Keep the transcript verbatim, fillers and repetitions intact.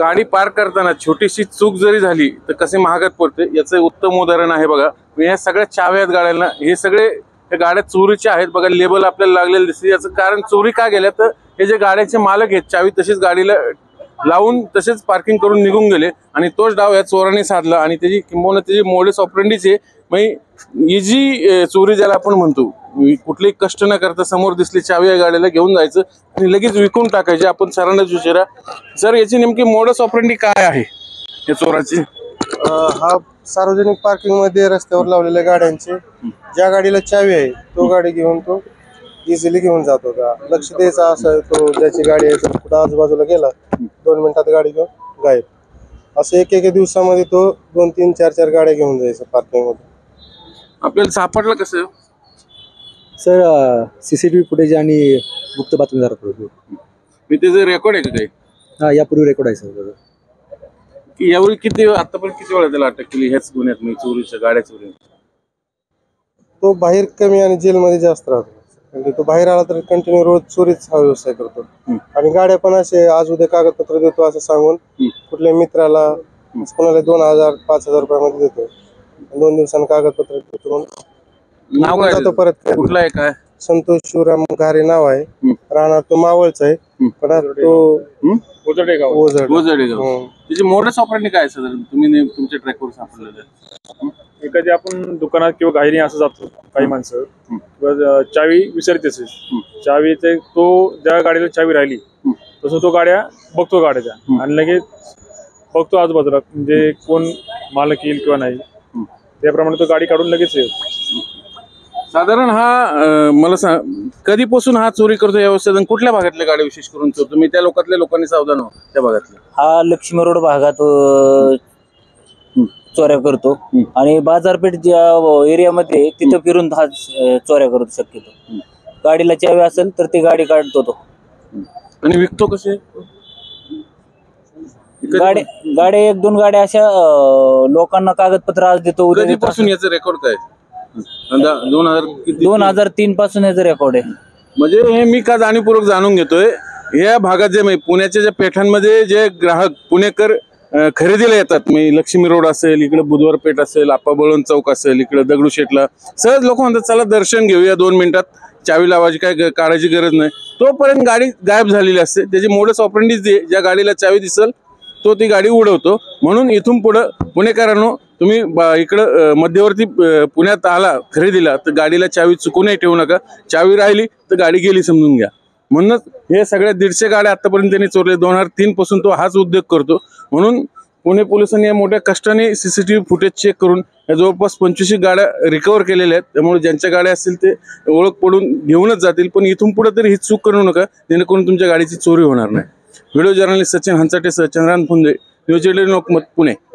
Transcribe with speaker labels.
Speaker 1: गाडी पार्क करताना छोटीशी चूक जरी झाली तर कसे महागात पडते याचं उत्तम उदाहरण आहे बघा। या सगळ्या चाव्या आहेत गाड्यांना, हे सगळे गाड्या चोरीचे आहेत बघा, लेबल आपल्याला लागलेलं दिसते। याचं कारण चोरी का गेल्या तर हे जे गाड्याचे मालक आहेत चावी तशीच गाडीला लावून तसेच पार्किंग करून निघून गेले आणि तोच डाव या चोराने साधला आणि त्याची किंबहुना त्याची मोडस ऑपरेंडीचे म्हणजे इजी चोरी ज्याला आपण म्हणतो, कुठलेही कष्ट न करता समोर दिसली चावी या गाडीला घेऊन जायचं आणि लगेच विकून टाकायचे। आपण सरांनाच विचारा सर, याची नेमकी मोडस ऑपरेंडी काय आहे या चोराची?
Speaker 2: हा सार्वजनिक पार्किंग मध्ये रस्त्यावर लावलेल्या गाड्यांचे ज्या गाडीला चावी आहे तो गाडी घेऊन तो इझिली घेऊन जात होता। लक्ष द्यायचं असं तो ज्याची गाडी आहे कुठं आजूबाजूला गेला दोन मिनिटात गाडी घेऊन गायब। असं एक एक दिवसामध्ये तो दोन तीन चार चार गाड्या घेऊन जायचं पार्किंग मध्ये।
Speaker 1: आपल्याला सापडलं कसं
Speaker 3: सर? सीसीटीव्ही फुटेज आणि गुप्त बातमीदार
Speaker 1: मी त्याचं रेकॉर्ड आहे का काही?
Speaker 3: हा, यापूर्वी रेकॉर्ड आहे सर।
Speaker 1: की यावेळी किती आतापर्यंत किती वेळा त्याला अटक केली ह्याच गुन्ह्यात म्हणजे चोरीच्या गाड्या चोरी?
Speaker 2: तो बाहेर कमी आणि जेलमध्ये जास्त राहतो, म्हणजे तो बाहेर आला तर कंटिन्यू रोज चोरीच हा व्यवसाय करतो आणि गाड्या पण असे आज उद्या कागदपत्र देतो असं सांगून कुठल्या मित्राला कोणाला दोन हजार पाच हजार रुपयामध्ये देतो, दोन दिवसांनी कागदपत्र देतो
Speaker 1: नाव काय
Speaker 2: जातो परत।
Speaker 1: कुठला आहे काय?
Speaker 2: संतोष शिवराम घारे नाव आहे, राहणार तो मावळचा आहे पण आता तो
Speaker 1: ओझरडेगाव
Speaker 2: ओझर
Speaker 1: ओझरडेगाव। त्याची मोडस ऑपरेंडी काय साधारण तुम्ही तुमच्या ट्रॅकवर सापडलेलं?
Speaker 4: एखादी आपण दुकानात किंवा घाईने असं जातो काही माणसं किंवा चावी विसरते असेल, चावी ते तो ज्या गाडीला चावी राहिली तसं तो गाड्या बघतो गाड्याच्या आणि लगेच बघतो आजूबाजूला म्हणजे कोण मालक येईल किंवा नाही, त्याप्रमाणे तो गाडी काढून लगेच येतो।
Speaker 1: साधारण हा मला सांग कधीपासून हा चोरी करतो या व्यवस्थेत? कुठल्या भागातल्या गाड्या विशेष करून चोरतो? मी त्या लोकातल्या लोकांनी सावधान हो त्या भागातल्या।
Speaker 5: हा लक्ष्मी रोड भागात चोऱ्या करतो आणि बाजारपेठ ज्या एरियामध्ये तिथं फिरून हा चोऱ्या करतो शक्यतो। गाडीला चावी असेल तर ती गाडी काढतो तो
Speaker 1: आणि विकतो कसे?
Speaker 5: गाडी गाड्या एक दोन गाड्या अशा लोकांना कागदपत्र आज देतो।
Speaker 1: कधीपासून याचं रेकॉर्ड काय? दोन हजार
Speaker 5: दोन हजार तीन पासून याचं रेकॉर्ड आहे।
Speaker 1: म्हणजे हे मी का जाणीवपूर्वक जाणून घेतोय, या भागात जे म्हणजे पुण्याच्या ज्या पेठांमध्ये जे ग्राहक पुणेकर खरेदीला येतात, म्हणजे लक्ष्मी रोड असेल, इकडे बुधवार पेठ असेल, आप्पा बळवंत चौक असेल, इकडे दगडूशेठला सहज लोक म्हणतात चला दर्शन घेऊया दोन मिनिटात, चावी लावायची काय काढायची गरज नाही, तोपर्यंत गाडी गायब झालेली असते। त्याची मोडस ऑपरेंडीच दे, ज्या गाडीला चावी दिसल तो ती गाडी उडवतो। म्हणून इथून पुढं पुणेकरांनो तुम्ही इकडं मध्यवर्ती पुण्यात आला खरेदीला तर गाडीला चावी चुकूनही ठेवू नका, चावी राहिली तर गाडी गेली समजून घ्या। म्हणूनच हे सगळ्या दीडशे गाड्या आतापर्यंत त्यांनी चोरले, दोन हजार तीन पासून तो हाच उद्योग करतो। म्हणून पुणे पोलिसांनी या मोठ्या कष्टाने सीसीटीव्ही फुटेज चेक करून या जवळपास पंचवीस गाड्या रिकव्हर केलेल्या आहेत। त्यामुळे ज्यांच्या गाड्या असतील ते ओळख पडून घेऊनच जातील, पण इथून पुढे तरी ही चूक करू नका जेणेकरून तुमच्या गाडीची चोरी होणार नाही। व्हिडिओ जर्नलिस्ट सचिन हंचाटे सह चंद्रान फुंदे, न्यूज एटीन लोकमत, पुणे।